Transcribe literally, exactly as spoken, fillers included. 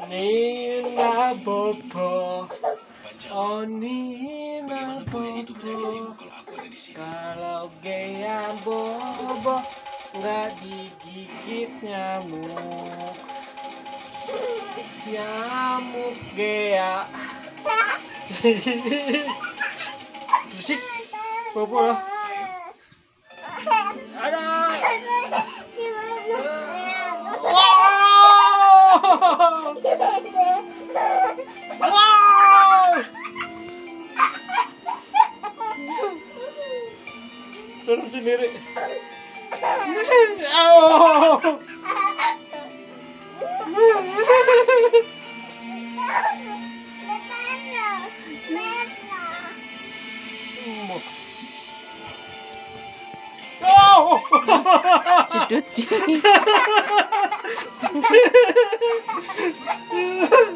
Nina Bobo, oh Nina Bobo, kalau gaya bobo nggak digigit nyamuk, nyamuk gaya. Musik bobo lah. Ada. Wow. Wow. Turun sendiri. Oh. Oh. Cedut.